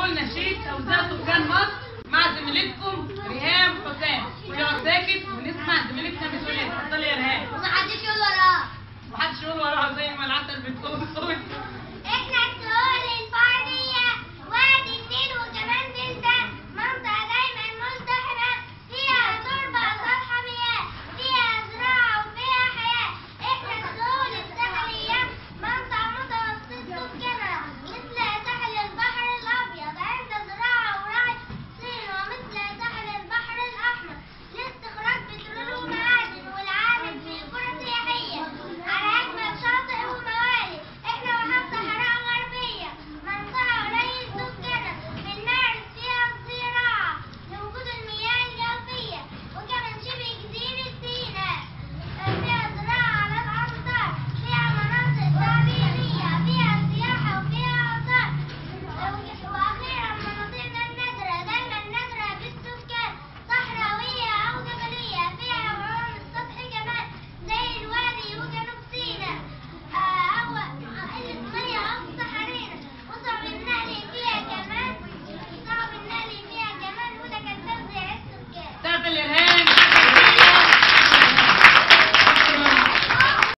نقول نشيد توزيع سكان مصر مع زميلتكم ريهام حسام. ونقعد ساكت ونسمع زميلتنا بتقول ايه. اتفضلي يا ريهام. ومحدش يقول وراها. محدش يقول وراها زي ما العسل بتقول.